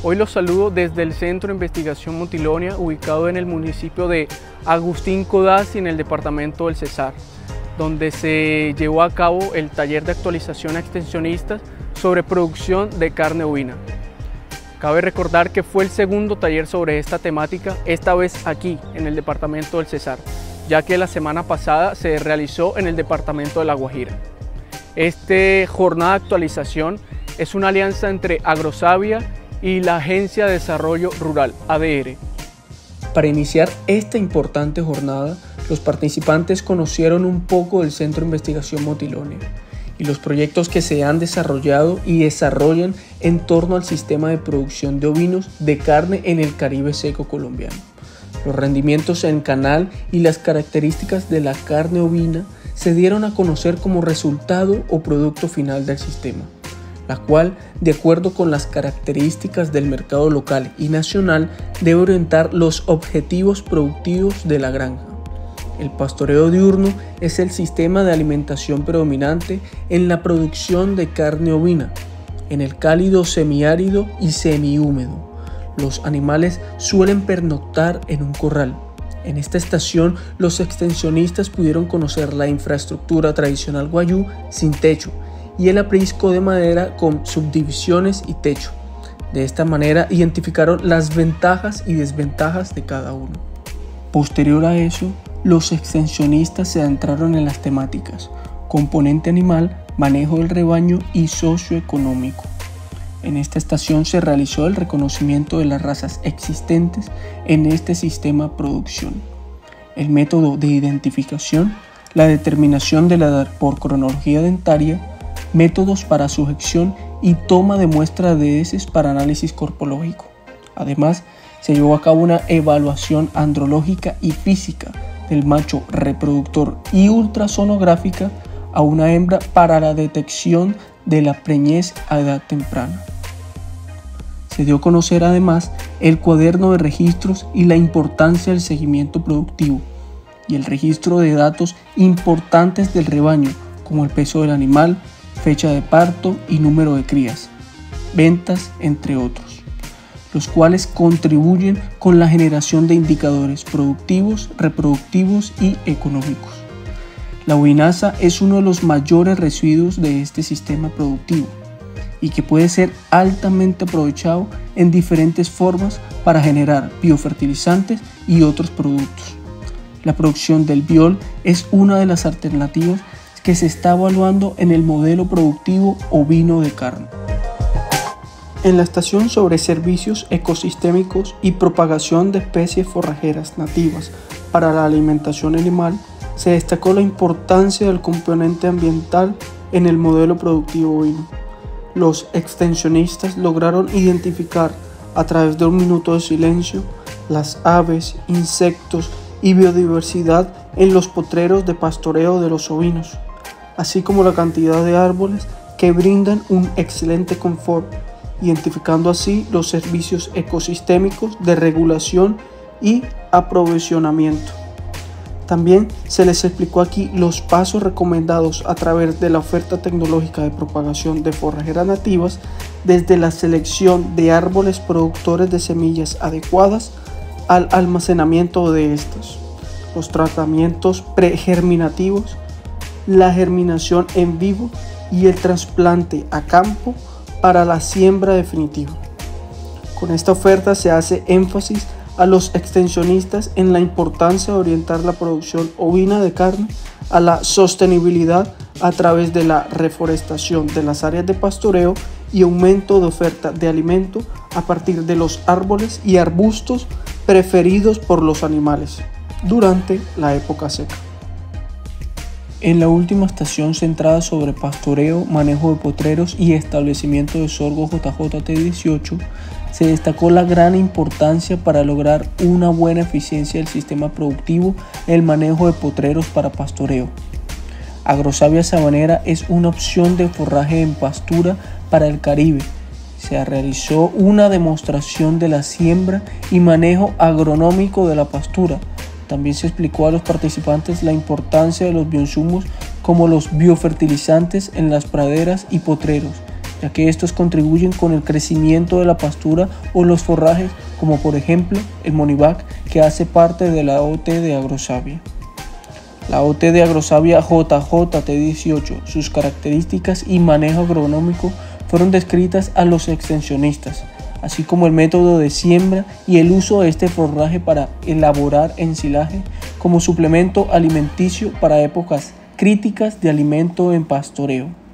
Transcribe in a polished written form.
Hoy los saludo desde el Centro de Investigación Motilonia, ubicado en el municipio de Agustín Codazzi, en el departamento del Cesar, donde se llevó a cabo el taller de actualización a extensionistas sobre producción de carne ovina. Cabe recordar que fue el segundo taller sobre esta temática, esta vez aquí, en el departamento del Cesar, ya que la semana pasada se realizó en el departamento de La Guajira. Esta jornada de actualización es una alianza entre Agrosavia y la Agencia de Desarrollo Rural, ADR. Para iniciar esta importante jornada, los participantes conocieron un poco del Centro de Investigación Motilonia y los proyectos que se han desarrollado y desarrollan en torno al sistema de producción de ovinos de carne en el Caribe seco colombiano. Los rendimientos en canal y las características de la carne ovina se dieron a conocer como resultado o producto final del sistema, la cual, de acuerdo con las características del mercado local y nacional, debe orientar los objetivos productivos de la granja. El pastoreo diurno es el sistema de alimentación predominante en la producción de carne ovina, en el cálido semiárido y semihúmedo. Los animales suelen pernoctar en un corral. En esta estación, los extensionistas pudieron conocer la infraestructura tradicional guayú sin techo y el aprisco de madera con subdivisiones y techo. De esta manera identificaron las ventajas y desventajas de cada uno. Posterior a eso, los extensionistas se adentraron en las temáticas: componente animal, manejo del rebaño y socioeconómico. En esta estación se realizó el reconocimiento de las razas existentes en este sistema de producción, el método de identificación, la determinación de la edad por cronología dentaria, métodos para sujeción y toma de muestra de heces para análisis corpológico. Además, se llevó a cabo una evaluación andrológica y física del macho reproductor y ultrasonográfica a una hembra para la detección de la preñez a edad temprana. Se dio a conocer además el cuaderno de registros y la importancia del seguimiento productivo y el registro de datos importantes del rebaño, como el peso del animal, fecha de parto y número de crías, ventas, entre otros, los cuales contribuyen con la generación de indicadores productivos, reproductivos y económicos. La ovinaza es uno de los mayores residuos de este sistema productivo y que puede ser altamente aprovechado en diferentes formas para generar biofertilizantes y otros productos. La producción del biol es una de las alternativas que se está evaluando en el modelo productivo ovino de carne. En la estación sobre servicios ecosistémicos y propagación de especies forrajeras nativas para la alimentación animal, se destacó la importancia del componente ambiental en el modelo productivo ovino. Los extensionistas lograron identificar a través de un minuto de silencio las aves, insectos y biodiversidad en los potreros de pastoreo de los ovinos, así como la cantidad de árboles que brindan un excelente confort, identificando así los servicios ecosistémicos de regulación y aprovisionamiento. También se les explicó aquí los pasos recomendados a través de la oferta tecnológica de propagación de forrajeras nativas, desde la selección de árboles productores de semillas adecuadas al almacenamiento de estas, los tratamientos pregerminativos, la germinación en vivo y el trasplante a campo para la siembra definitiva. Con esta oferta se hace énfasis a los extensionistas en la importancia de orientar la producción ovina de carne a la sostenibilidad a través de la reforestación de las áreas de pastoreo y aumento de oferta de alimento a partir de los árboles y arbustos preferidos por los animales durante la época seca. En la última estación centrada sobre pastoreo, manejo de potreros y establecimiento de sorgo JJT18, se destacó la gran importancia para lograr una buena eficiencia del sistema productivo en el manejo de potreros para pastoreo. Agrosavia Sabanera es una opción de forraje en pastura para el Caribe. Se realizó una demostración de la siembra y manejo agronómico de la pastura. También se explicó a los participantes la importancia de los bioinsumos como los biofertilizantes en las praderas y potreros ya que estos contribuyen con el crecimiento de la pastura o los forrajes, como por ejemplo el Monivac, que hace parte de la OT de Agrosavia. La OT de Agrosavia JJT18, sus características y manejo agronómico fueron descritas a los extensionistas, así como el método de siembra y el uso de este forraje para elaborar ensilaje como suplemento alimenticio para épocas críticas de alimento en pastoreo.